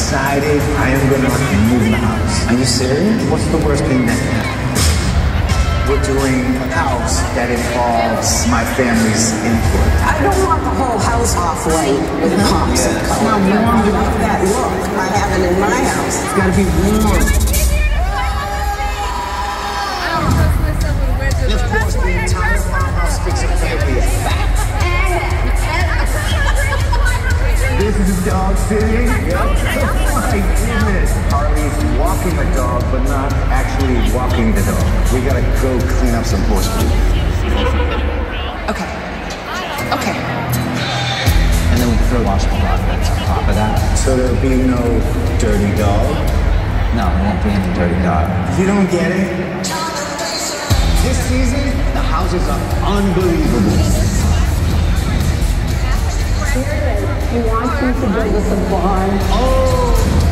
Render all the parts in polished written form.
decided I am gonna move the house. Are you serious? What's the worst thing that can happen? We're doing a house that involves my family's input. I don't want the whole house off white with pops and color. Now, warm. I like that look. I have it in my house. It's gotta be warm. And of course, the entire farmhouse Fixer family is fat. This is a dog sitting. Yep. Oh my goodness. Harley's walking a dog, but not actually walking the dog. We gotta go clean up some horse poop. Okay. Okay. And then we throw washable dog beds on top of that. So there'll be no dirty dog. No, there won't be any dirty dog. You don't get it? This season, the houses are unbelievable. He wants you to build us a barn. Oh!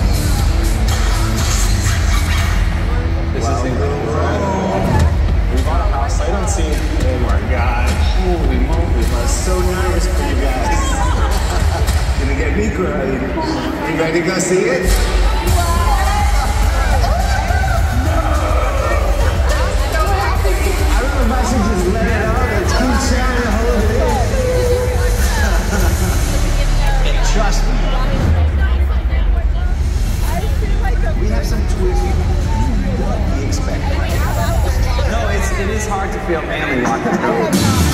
This is incredible. We bought a house sight unseen. Oh my god. Holy moly. I'm so nervous for you guys. Gonna get me crying. You ready to go see it? I don't know if I should just let it out or keep trying to hold it in. Trust me. We have some twists. What do you expect? No, it is hard to feel manly walking around.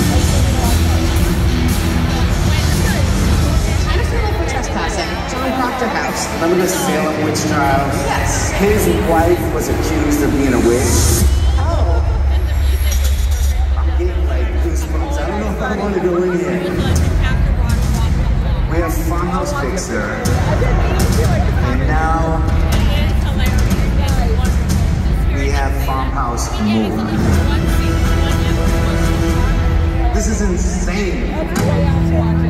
John Proctor House. Remember the Salem witch trial? Yes. His wife was accused of being a witch. Oh. I'm getting like goosebumps. I don't know if I want to go in here. We have Farmhouse Fixer. And now we have Farmhouse Mover. This is insane.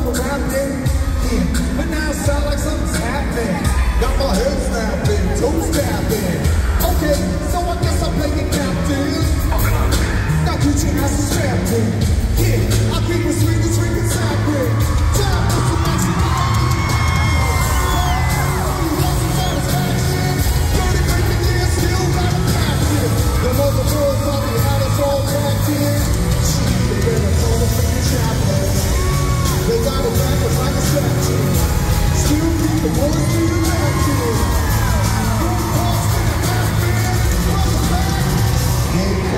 for rapping. Yeah, but now it sound like something's happening. Got my head snapping, toes tapping. Okay, so I guess I'm playing captain. Now put your ass strapped in. Yeah, I keep a swinging sideways. Time for some action. The mother world probably had us all packed in. They better call us in the chapel. They got it back us like a statue. Still keep the boys to the back kid. Good boss in the back man. Welcome back. Yeah,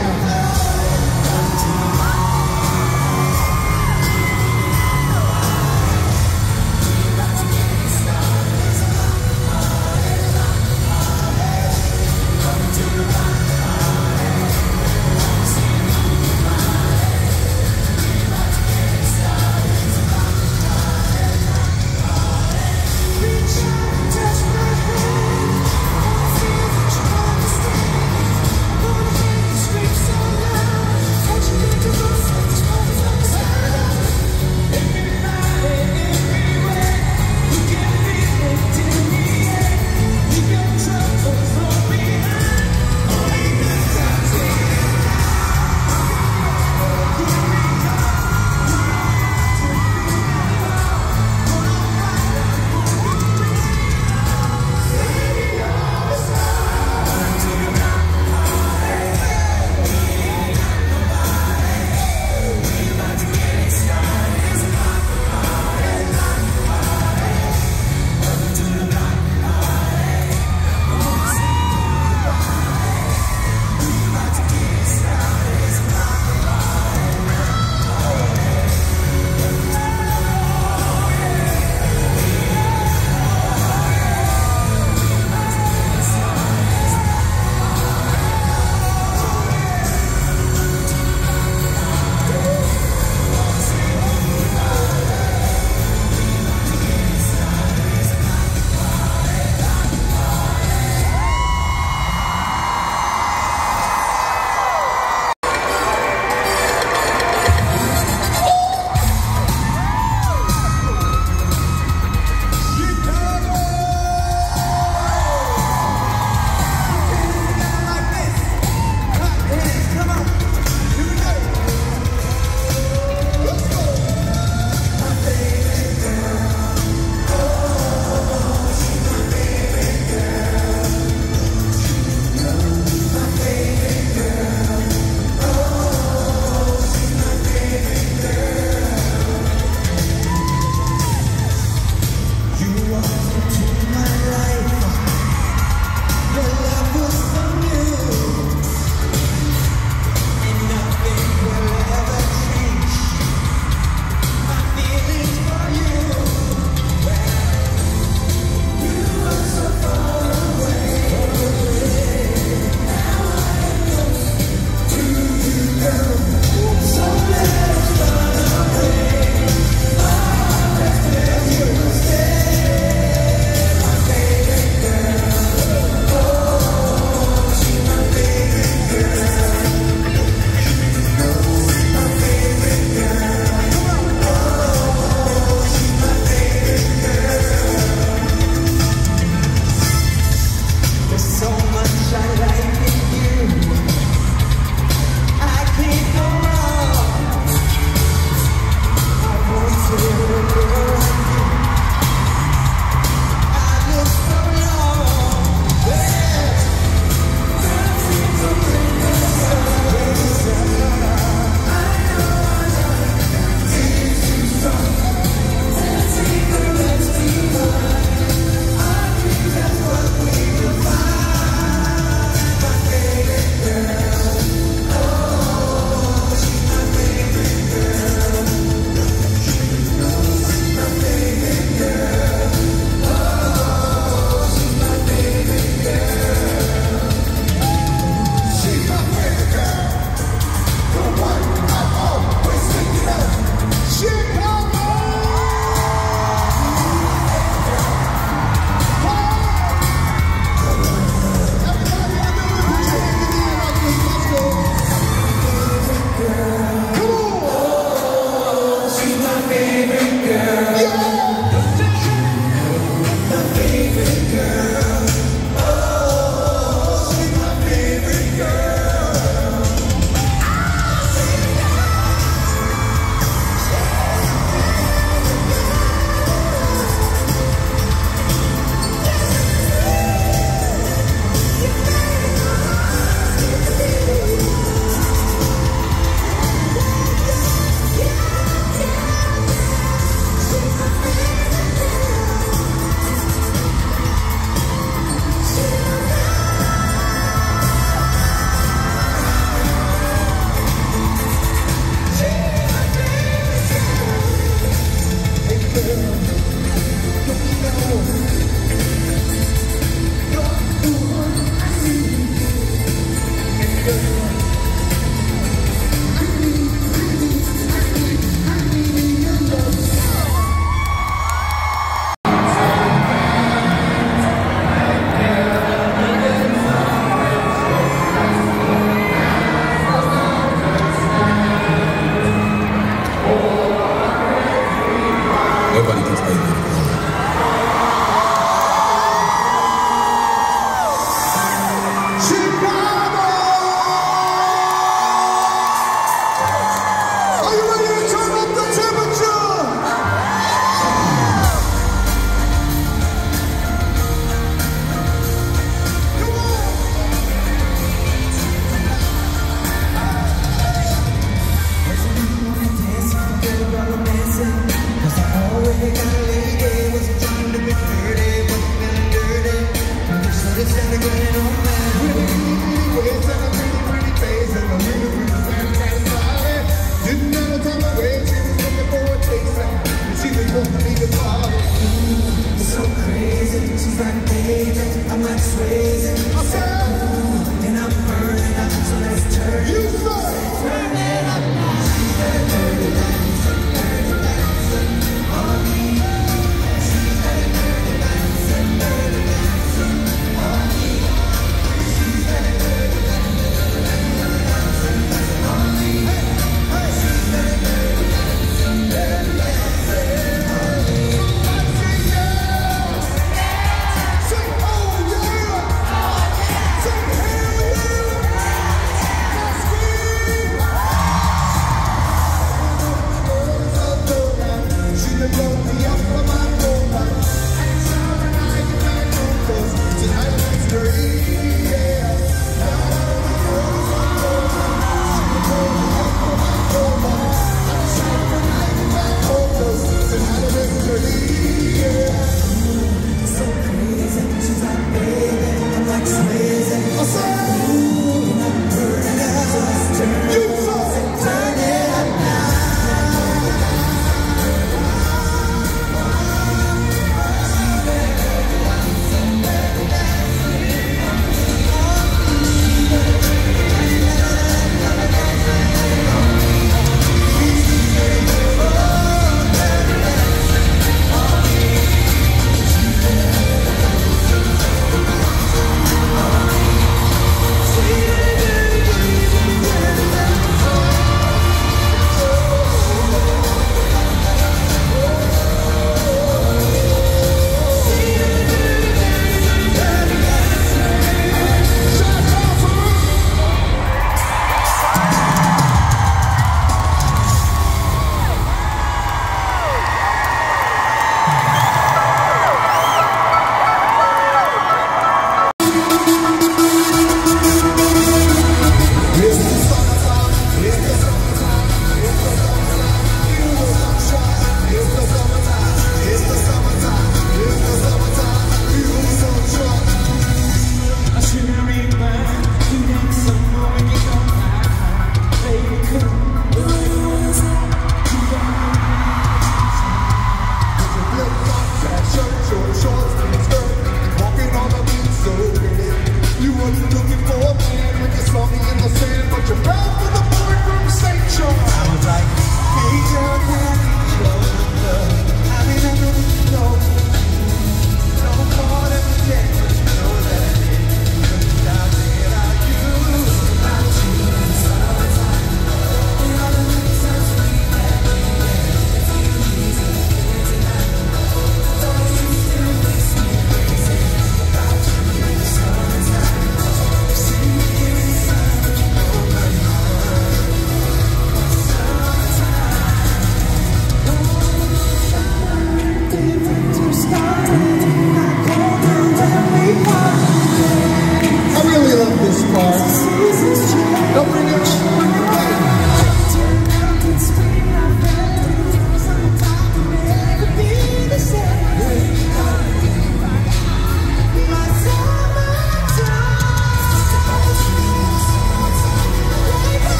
Everybody gets paid for it.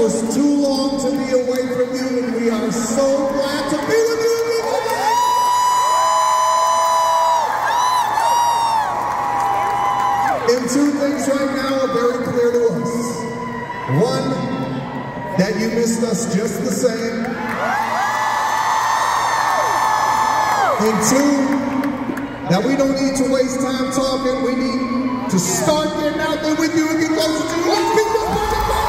was too long to be away from you, and we are so glad to be with you again today. And two things right now are very clear to us. One, that you missed us just the same. And two, that we don't need to waste time talking. We need to start getting out there with you and get closer to you. Let's keep this party going.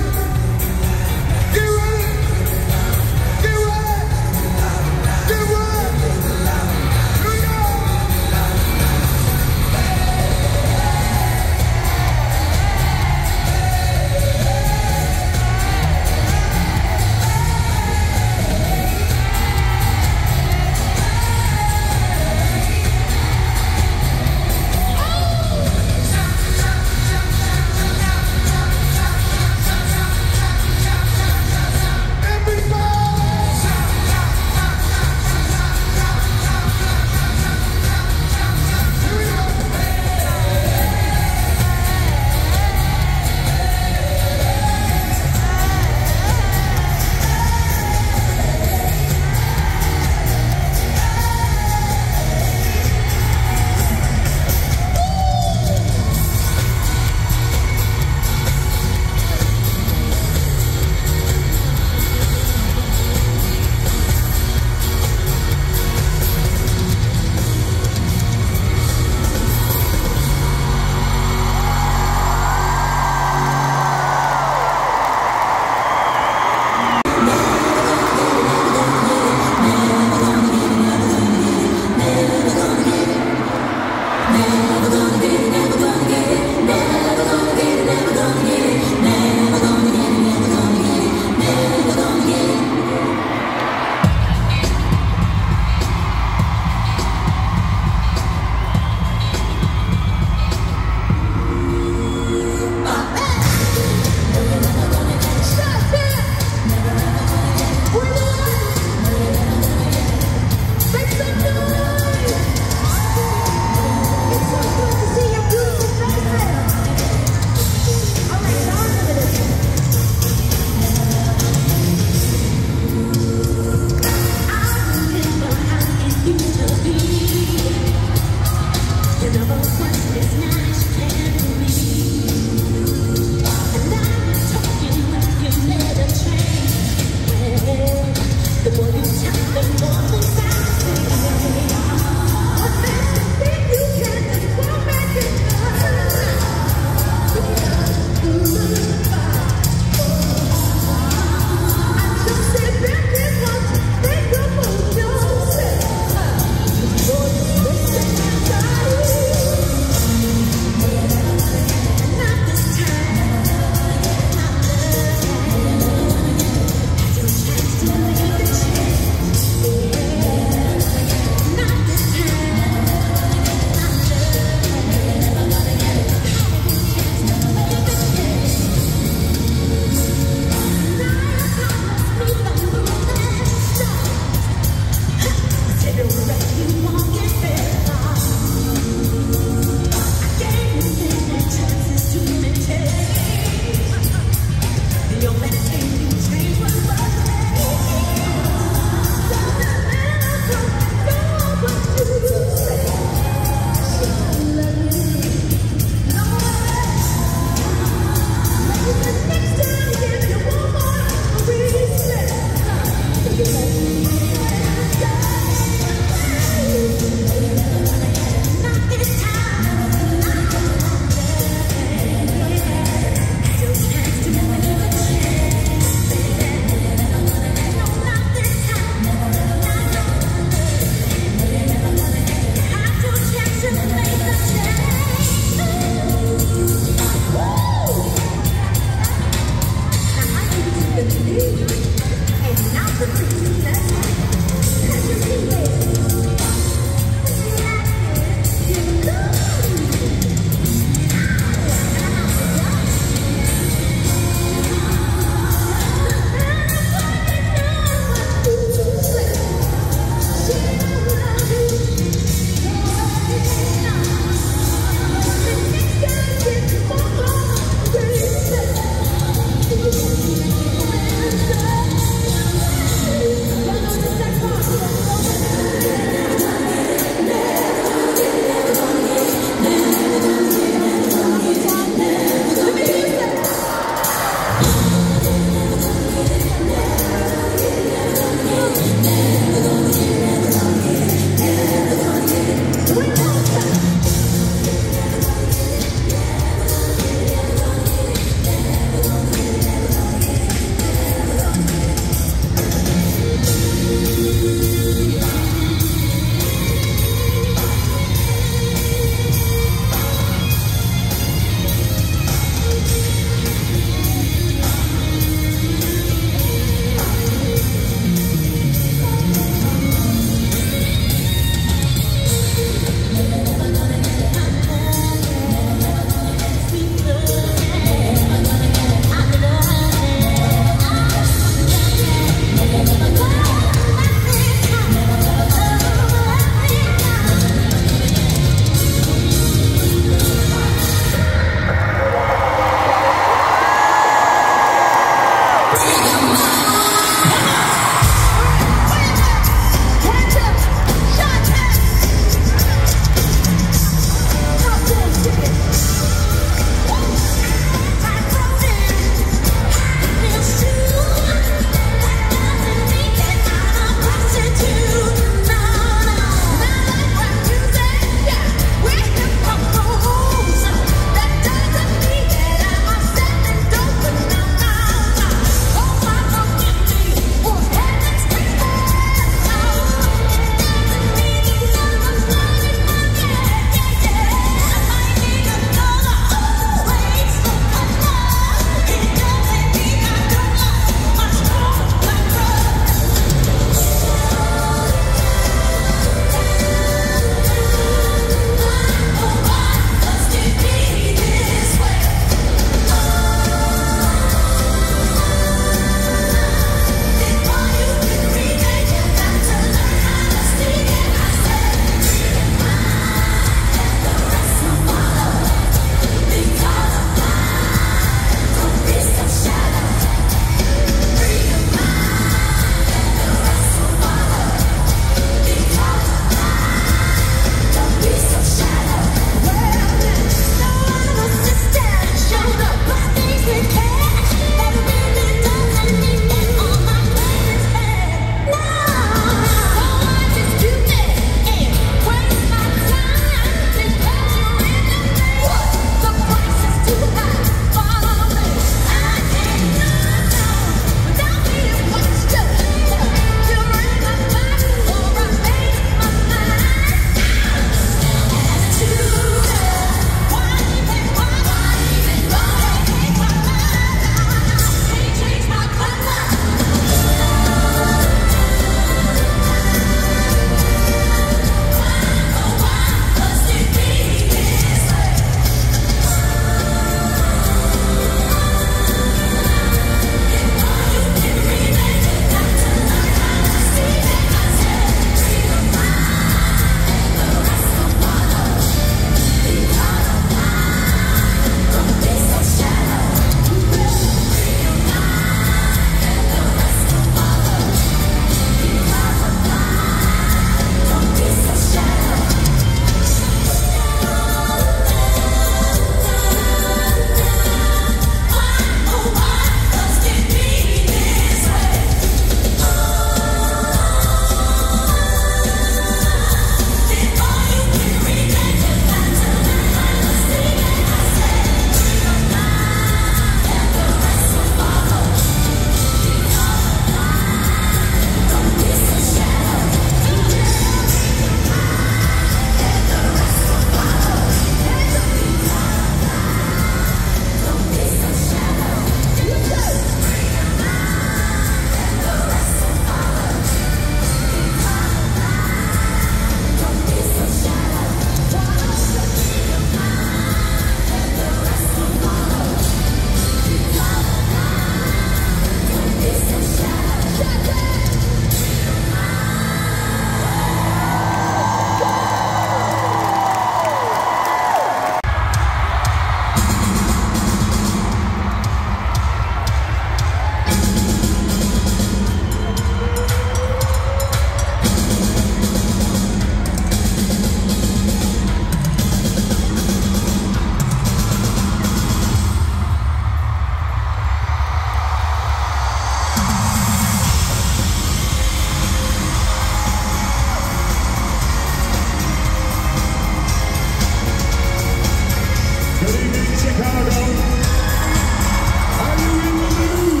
Living in Chicago. Are you in the mood?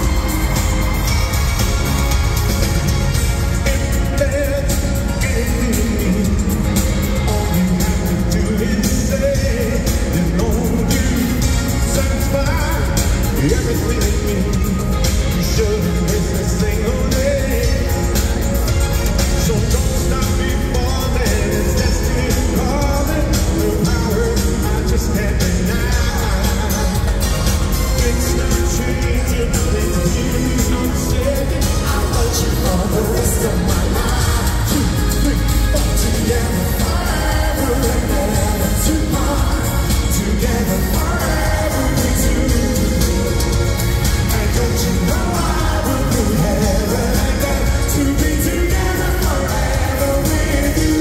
If there's anything, all you have to do is say, you know you satisfy everything in me. You shouldn't waste a single day. So don't stop before then. It's destiny calling. No power I just can't deny. It's not changing. It's you. I'm saying I want you for the rest of my life. 2, 3, 4 together forever and ever. Too hard. Together forever we do. And don't you know I would do heaven and earth to be together forever with you.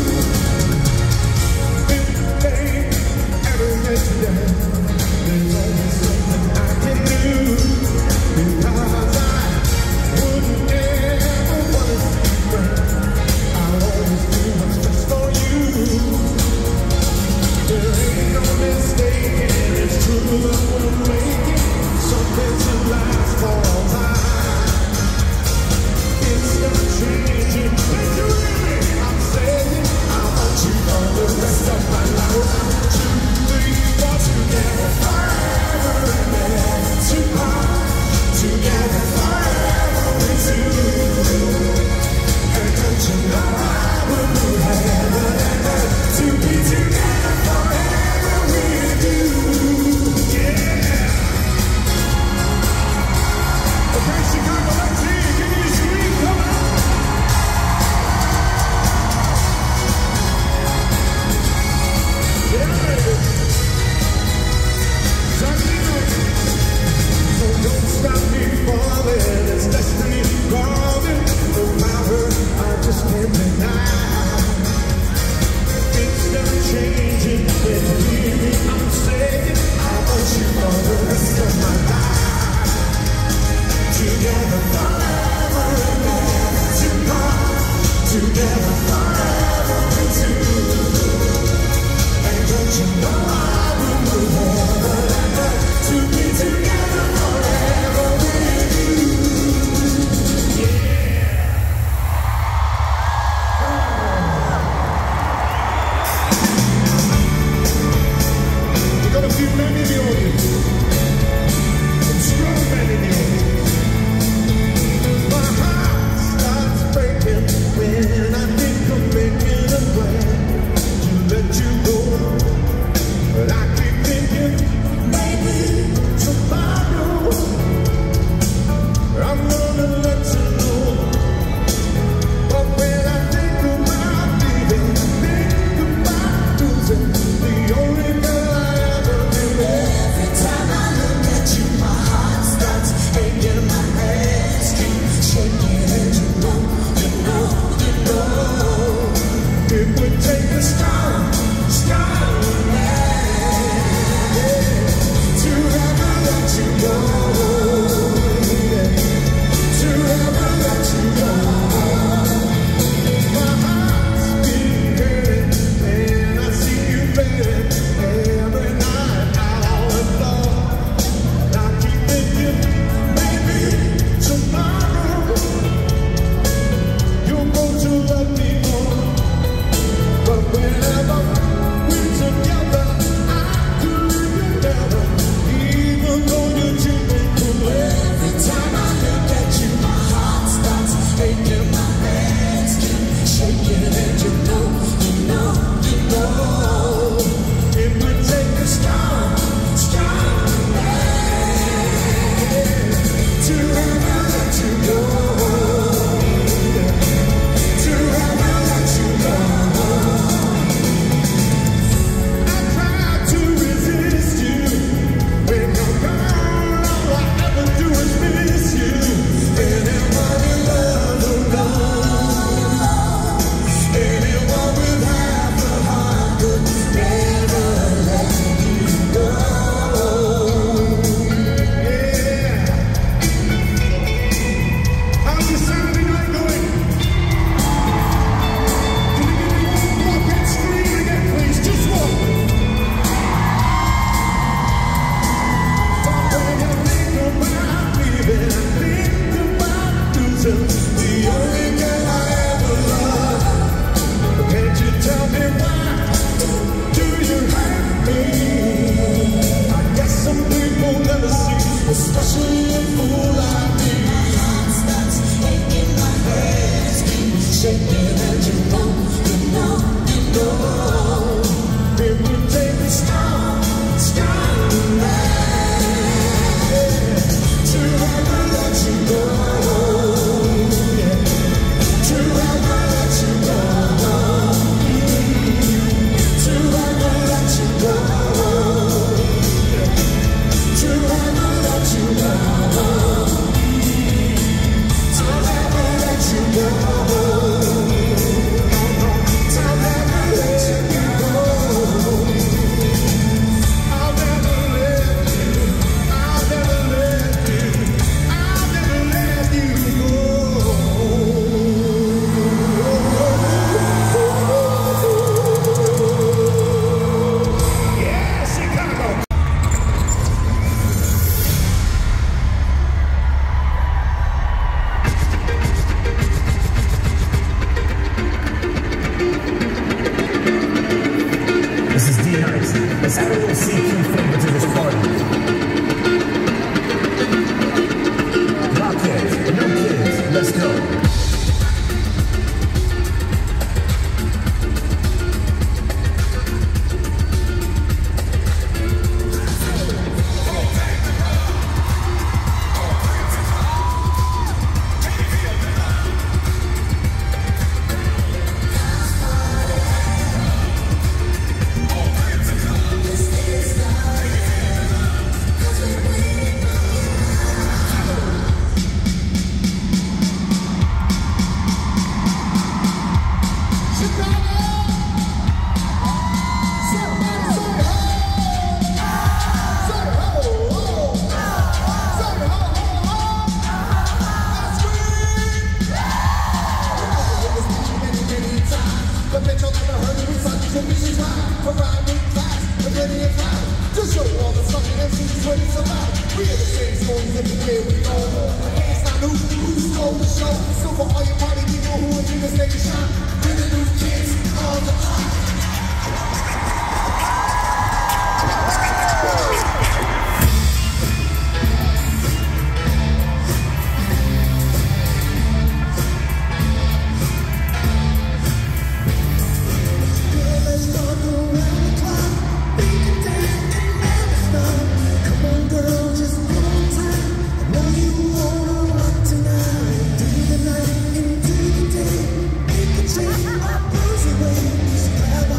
If they ever get you down, there's always something I can do. Because I wouldn't ever wanna see you burn. I'll always do what's best for you. There ain't no mistaking, it's true love will make it. Something to last for all time. It's not changing. Did you hear me? I'm saying I want you for the rest of my life. 1, 2, 3, 4 together. full CQ flavor to this party. Rockheads, no kids, let's go. Tonight, into the day, make a change, I'll lose away.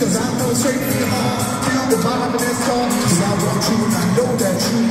'cause I know straight from your heart. Feel the vibe in this song, 'cause I want you and I know that you.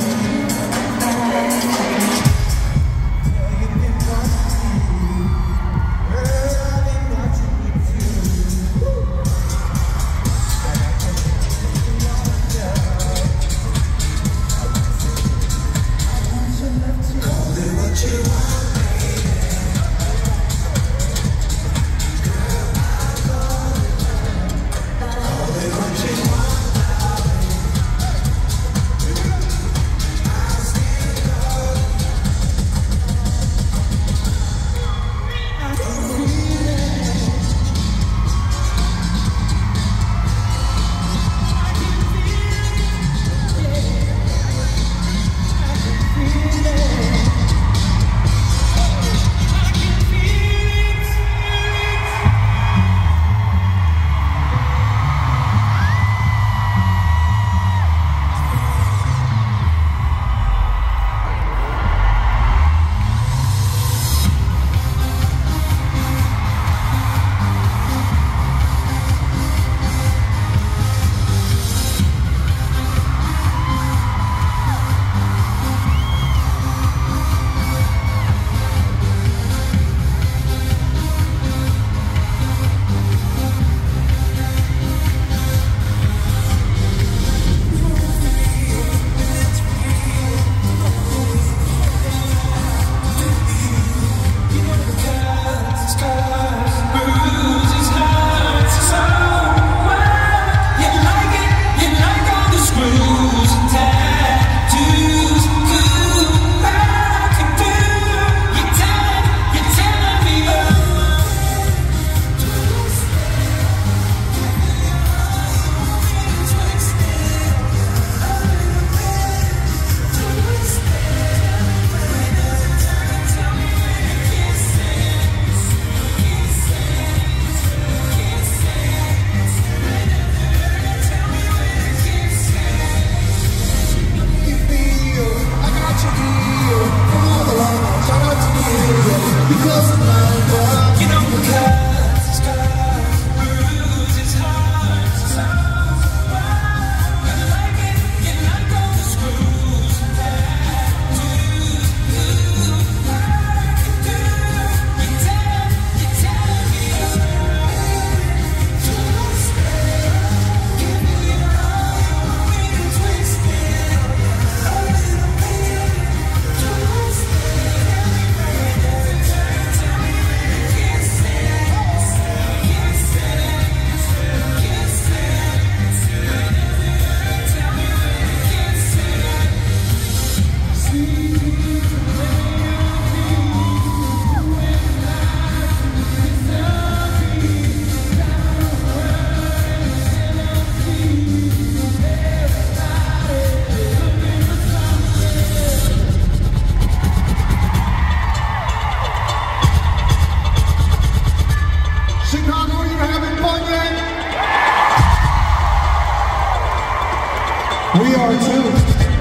We are too.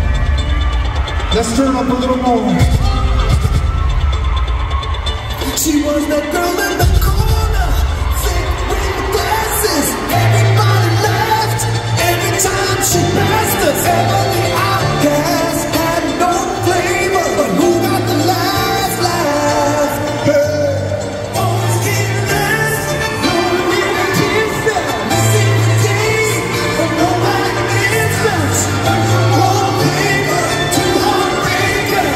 Let's turn up a little more. She was the girl in the corner, thick with the glasses. Everybody laughed every time she passed us. Emily Outcast had no flavor, but who got the last laugh? Hey. Always get last, no one even kiss them. Missing the day, but nobody answers. Wallpaper to heartbreaker.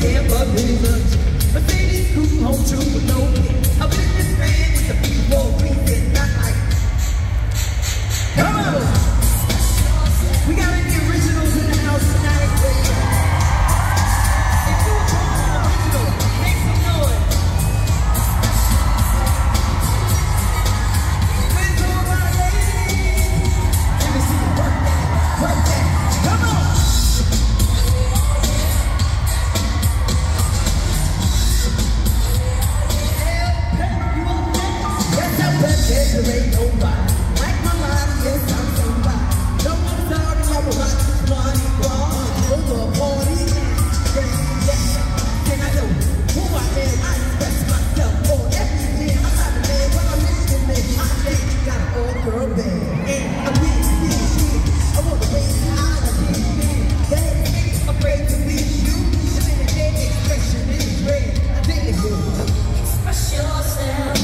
scared, but really much. Mercedes cruise home true with no pay. I'm in this man with the people breathing, not like. Come on! We got any originals in the house tonight? If you were born an original, make some noise. Where's all my ladies? Let me see you work that, work that. Come on! Yes, I'm back there, there ain't nobody. Like my mind, yes, I'm somebody. No, I'm sorry, I'm a rock this money, over a party. Yes, then I know who I am. I express myself on everything. I'm not a man, but I'm listening, man. I think got an all-girl band. And I'm being seen. I want to raise the eye of these men. They ain't afraid to be you. The minute their expression is red, I think it's good. Express yourself.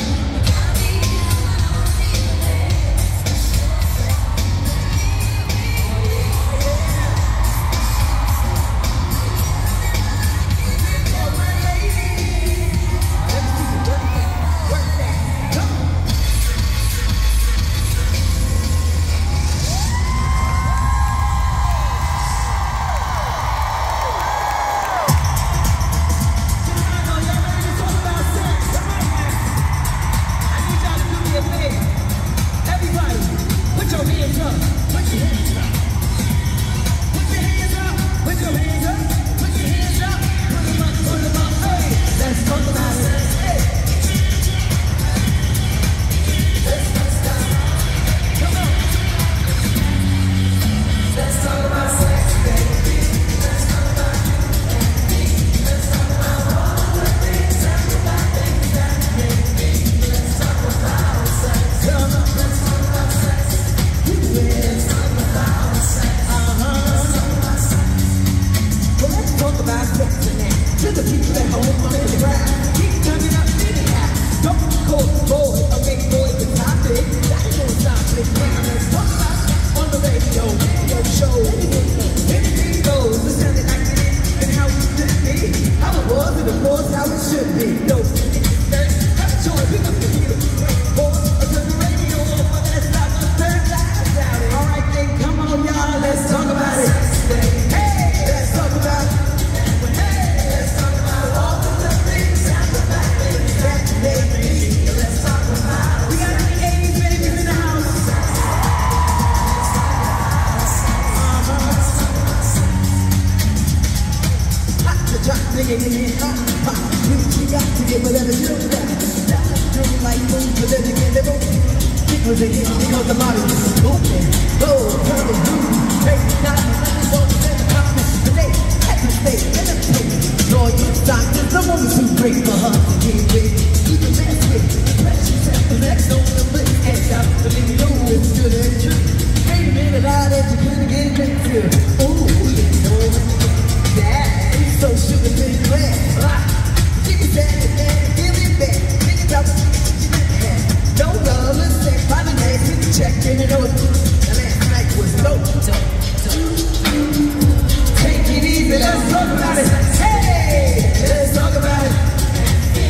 Take it easy, let's talk about it. Hey, let's talk about it.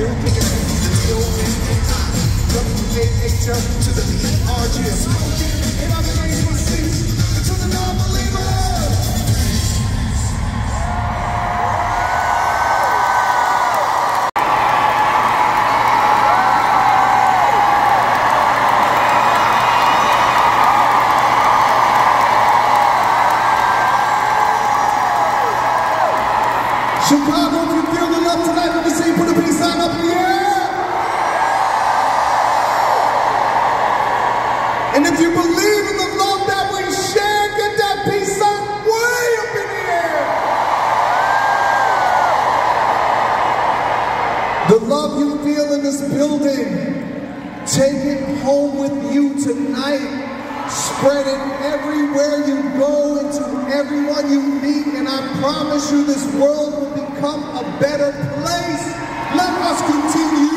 still kicking O-N-A-I. W-A-H-L to the E-R-G. Smoking in other names for seats to the non-believers. Chicago, if you feel the love tonight, let me see you put a peace sign up in the air. And if you believe in the love that we share, get that peace sign way up in the air. The love you feel in this building, take it home with you tonight. Spread it everywhere you go, into everyone you meet, and I promise you this world will become a better place. Let us continue.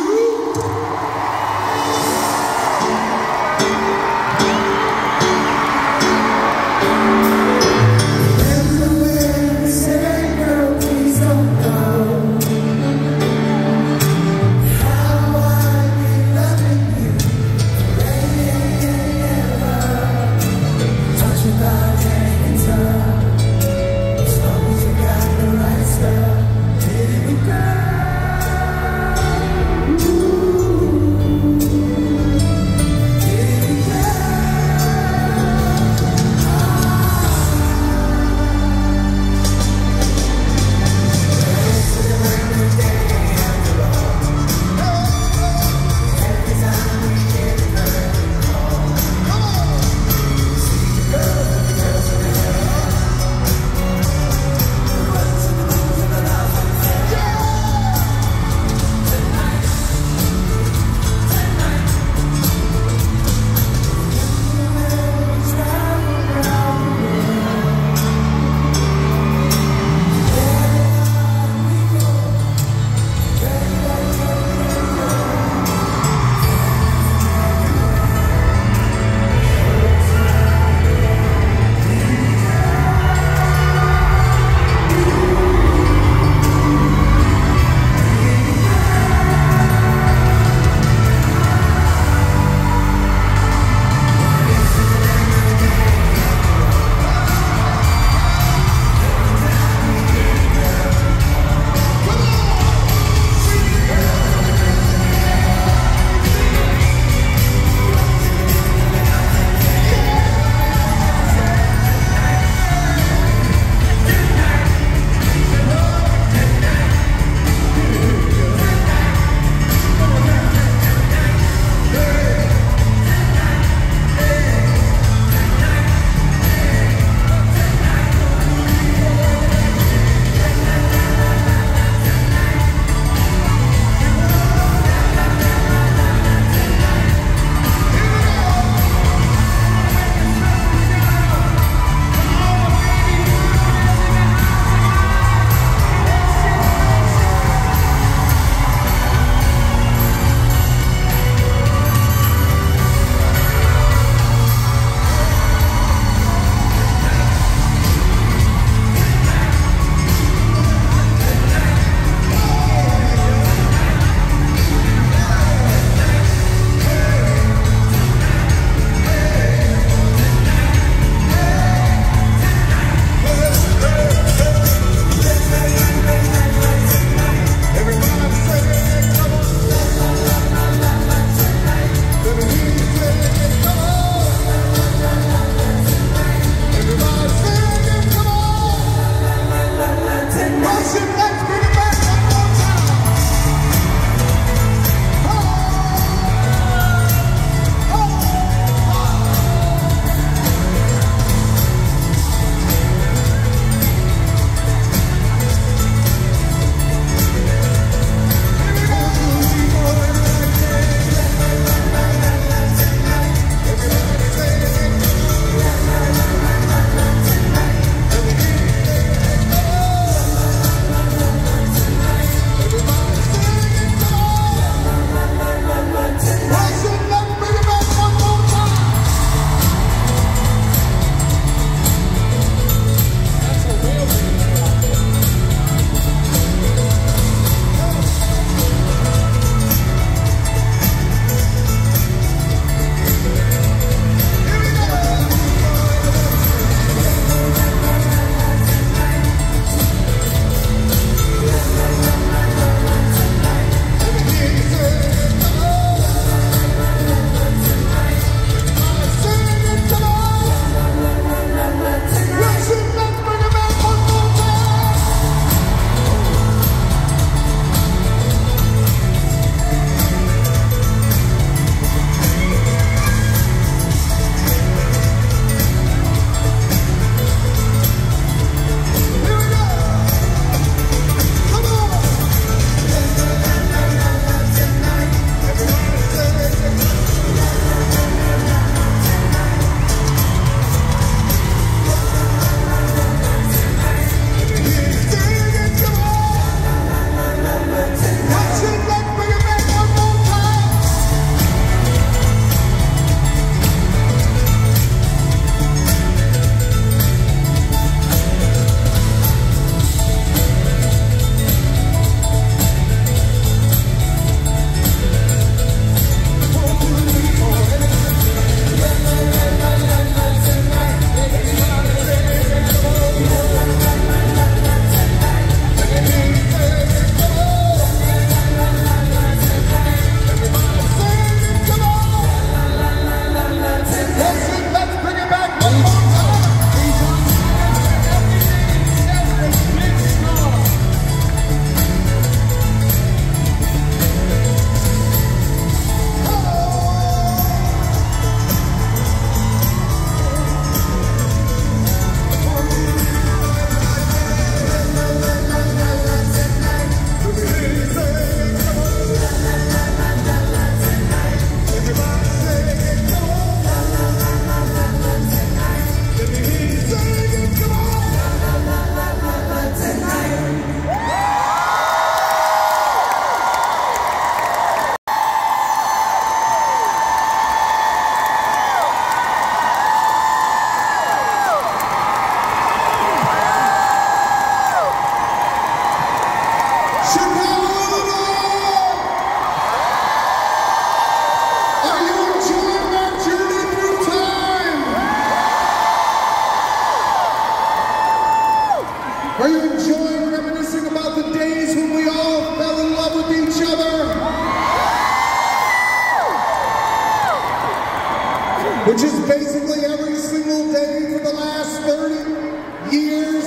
basically every single day for the last 30 years.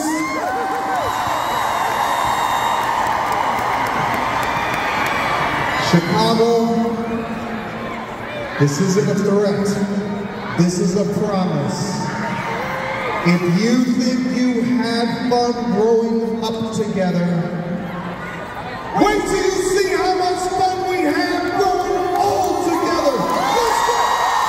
Chicago, this isn't a threat. This is a promise. If you think you had fun growing up together, wait till you see how much fun we have growing old together. Let's go!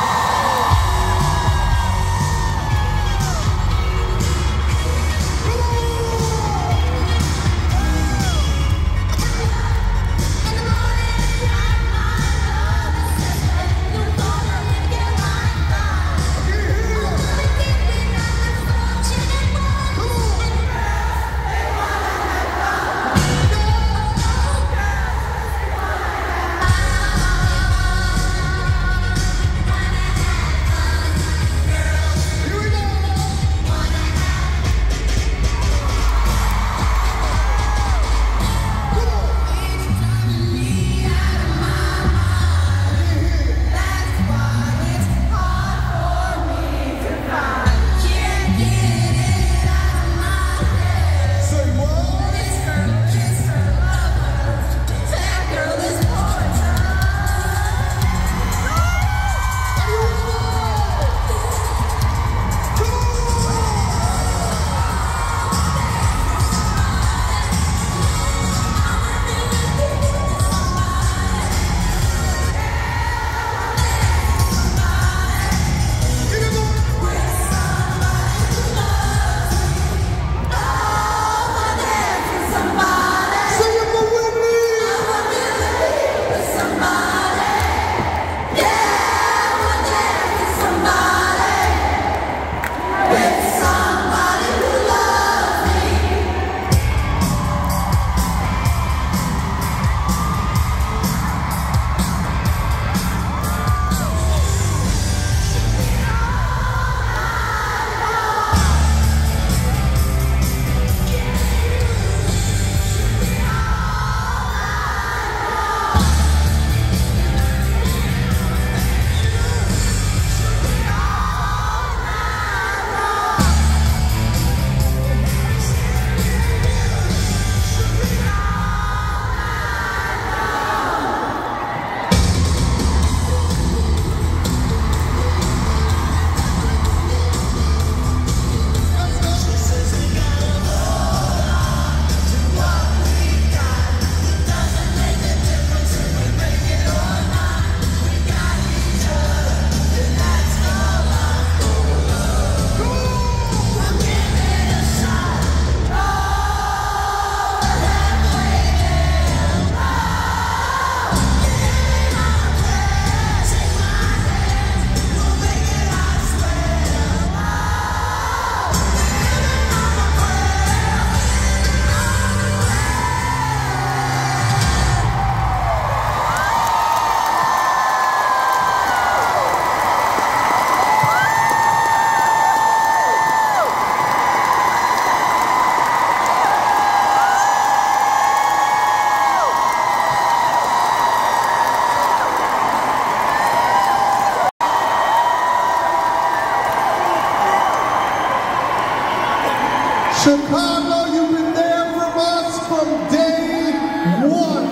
Chicago, you've been there for us from day one.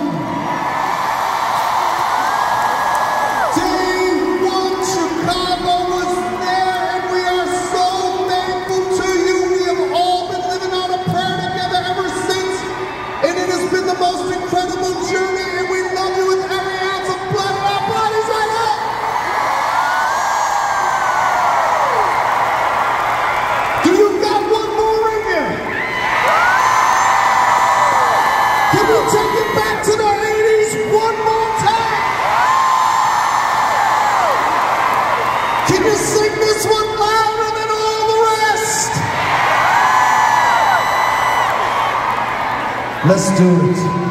Day one, Chicago was there, and we are so thankful to you. We have all been living on a prayer together ever since, and it has been the most incredible journey, and we love you with every ounce of blood in our bodies right now. Do you got one more in you? Can we take it back to the 80s one more time? Can you sing this one louder than all the rest? Let's do it.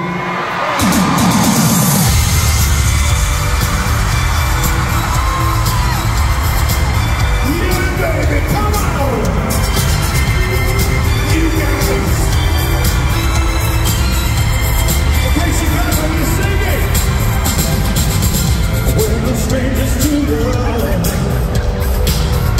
Strangers to the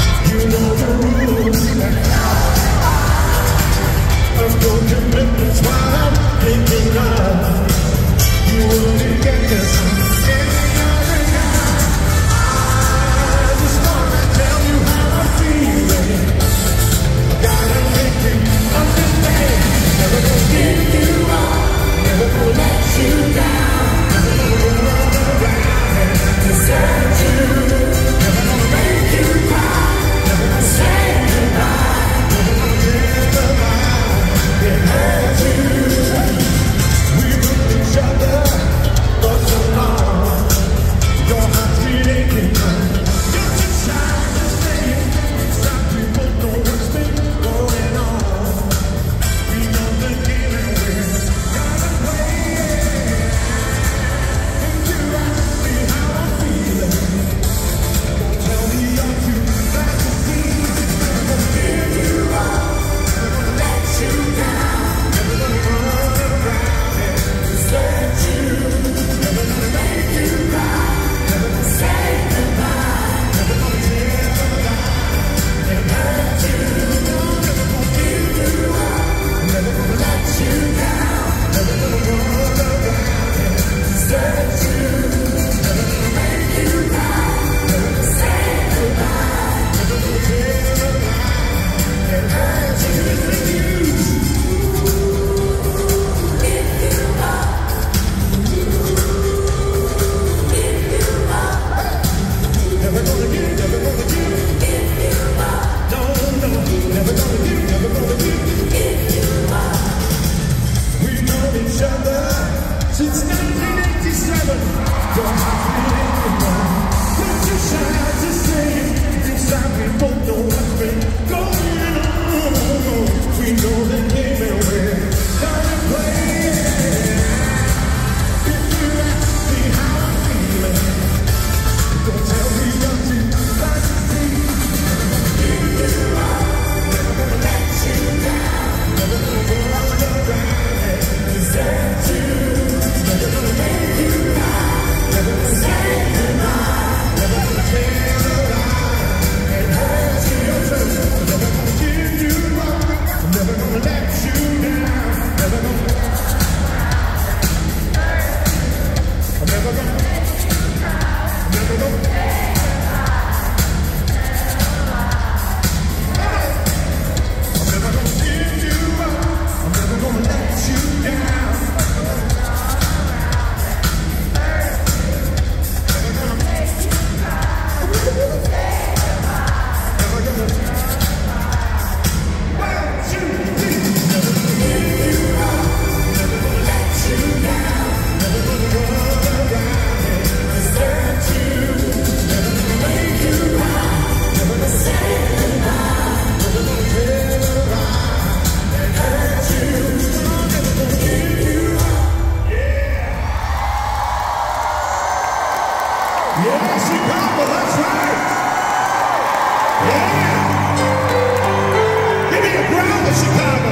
of Chicago.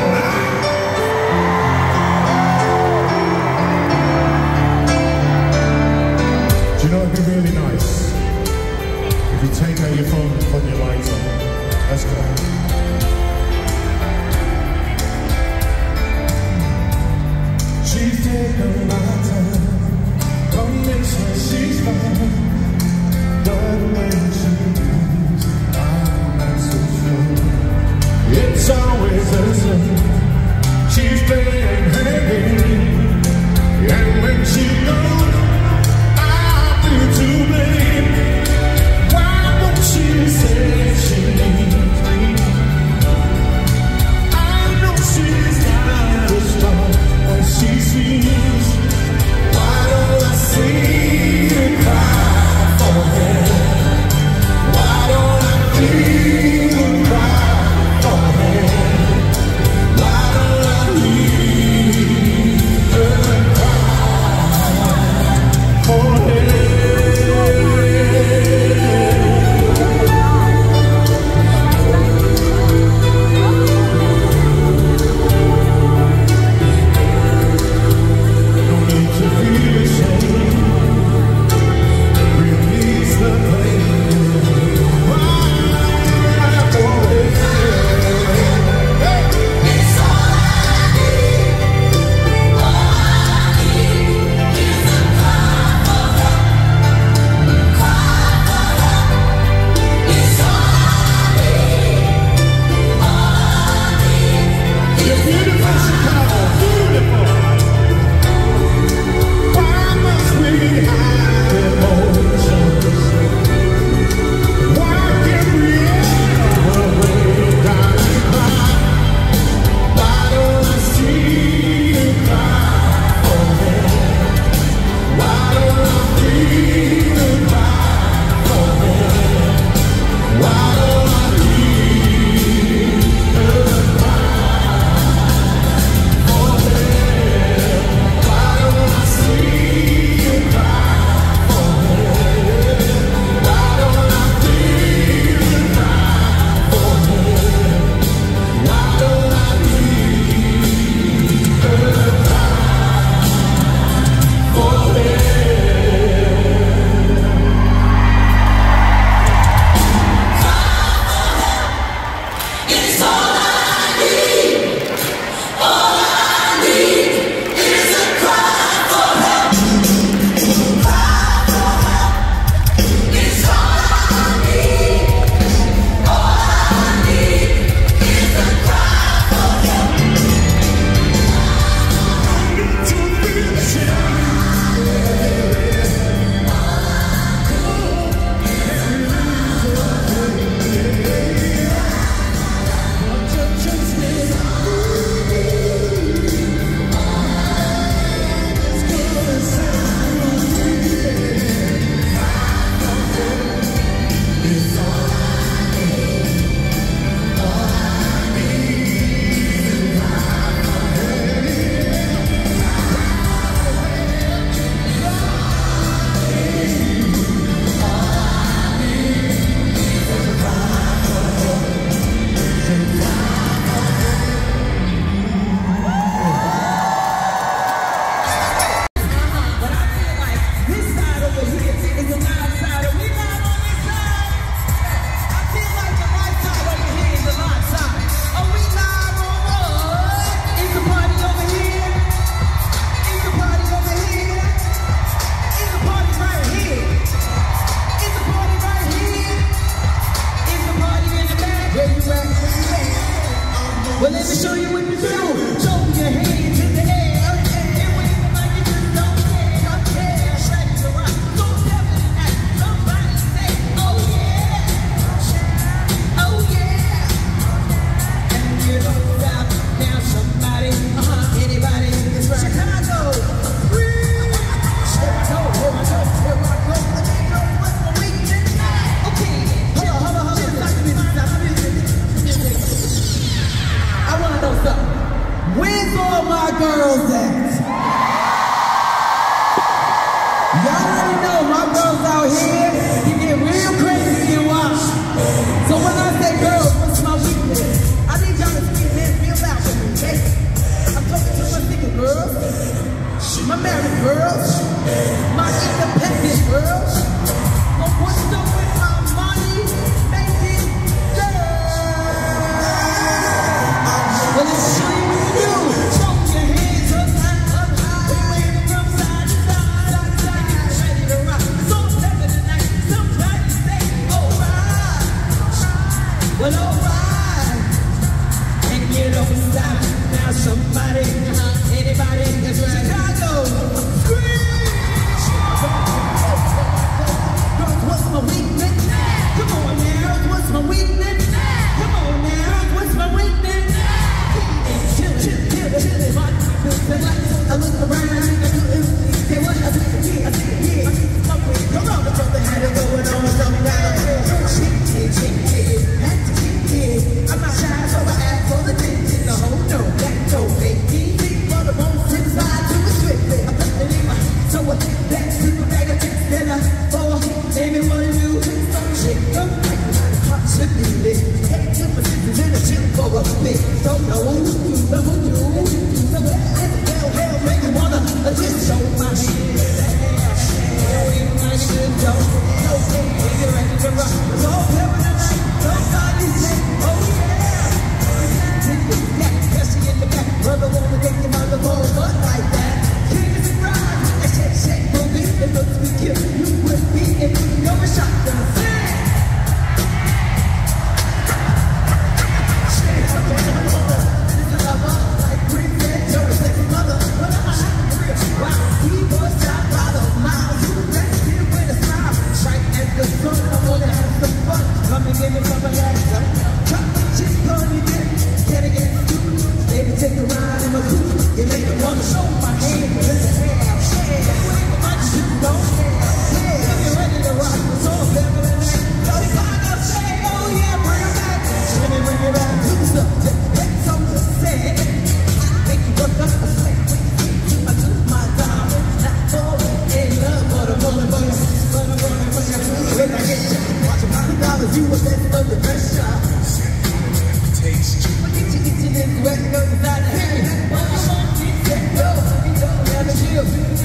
Do you know it'd be really nice if you take out your phone and put your lights on? Let's go. She's taking my time, convince her she's fine, but when she leaves, I'm not so sure. It's always the same. She's playing her game, and when she goes, I'll be to blame. Why won't she say she needs me? I know she's not as strong as she seems. Why don't I see her cry for her? Why don't I feel her cry for her? Why don't I leave her cry for her? Well, let me show you what to do. Show your hands in the air. And wave them like you just don't care. Don't care. Shake the rock. Don't ever act. Somebody say, oh yeah. Oh yeah. And you don't stop. Now somebody, anybody in Chicago. Chicago. Here I go. Here I go. Let me know what's the week tonight. Okay. Hold on. Stop. I want to know something. Where's all my girls at? Y'all already know my girls out here, you get real crazy and wild. So when I say girls, what's my weakness? I need y'all to speak this real Well, alright. And you don't stop. Now somebody, anybody in Chicago, scream! Girls, what's my weakness? Come on now, what's my weakness? Come on now, what's my weakness? Chill, I look around, I couldn't say what I think, yeah. Come on, the brother had it going on, something down. I'm not shy, so I ask for the things in the whole no, that no, baby. For the most inside to the swift, I'm putting in my so that super bag of tricks that I for. Baby, what do you do? Shake them like a lot of hot slipping lit. Head to my sisters in a chip for a bit. Don't know who you. Hell, make you wanna just show my hand. I should go. No, you're ready to rock. It's all heaven tonight. Somebody say, oh yeah. Yeah, Jesse in the back. Brother wanna take him on the phone, but like that. King is a ride. I said, shake, movie. It looks we kill. You would be if you're a shotgun. Take a ride in my coupe. You make me wanna show my hand. Don't you're ready to rock. It's all better than that. Chicago say, oh yeah, bring it back. Let me bring it back. Do stuff. Get something said. Make you work up a sweat. I took my time. Not falling in love, but I'm rolling for you. When I get you, watch $100, you a best of the best shot. Taste you. Wet, go to that heavy. Go, never chill.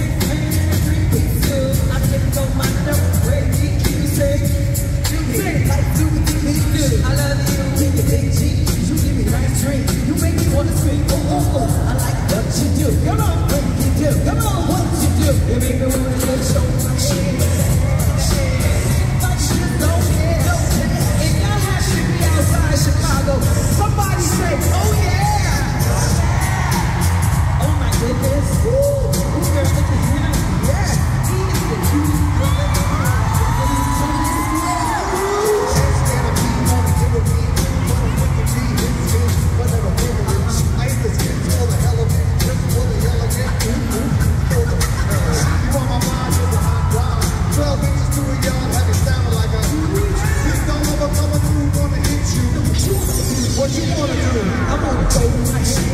I can't go my note. Where did you say? You like do what you need to do. I love you. Give me big G. You give me nice drink. You make me wanna scream. Oh. I like what you do. Come on, what you do. Come on, what you do. You make me wanna just show my shit. But you don't care. If y'all happy to be outside Chicago, somebody say, oh yeah. Goodness. Woo! Girl, look at him. Yeah. He is the cutest brother. What you wanna do? I'm gonna go with my hand.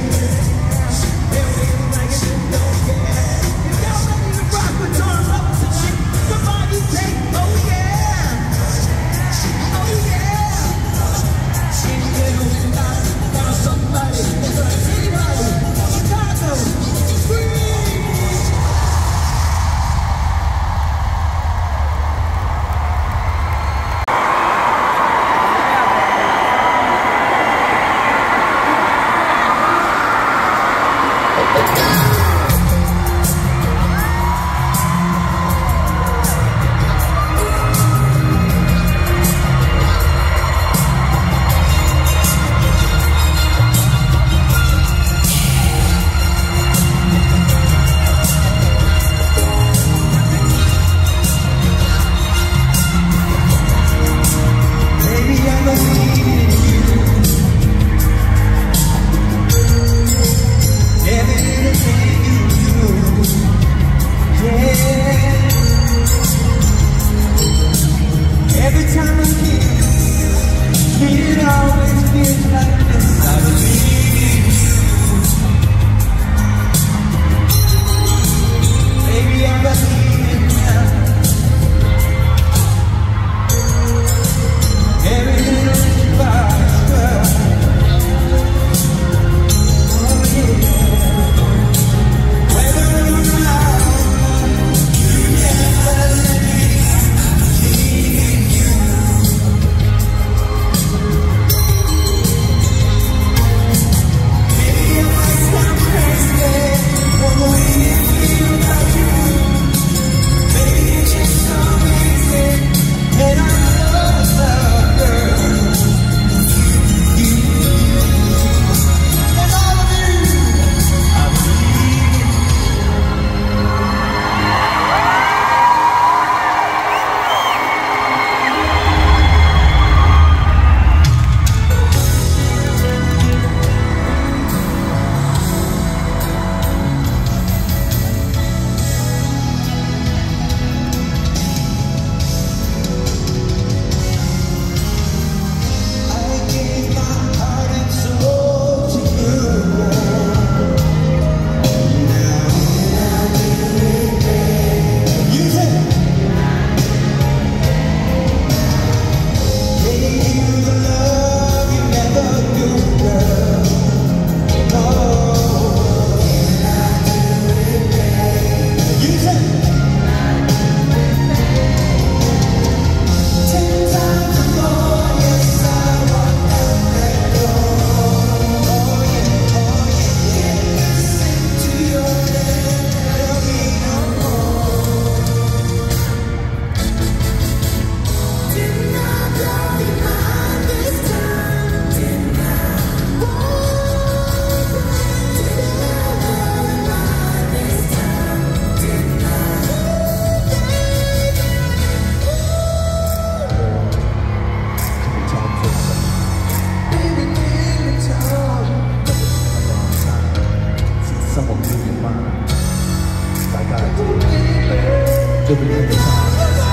living in the time.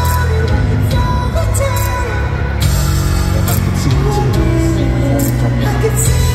And I can see the tears falling from your eyes.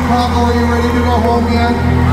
Chicago, are you ready to go home yet?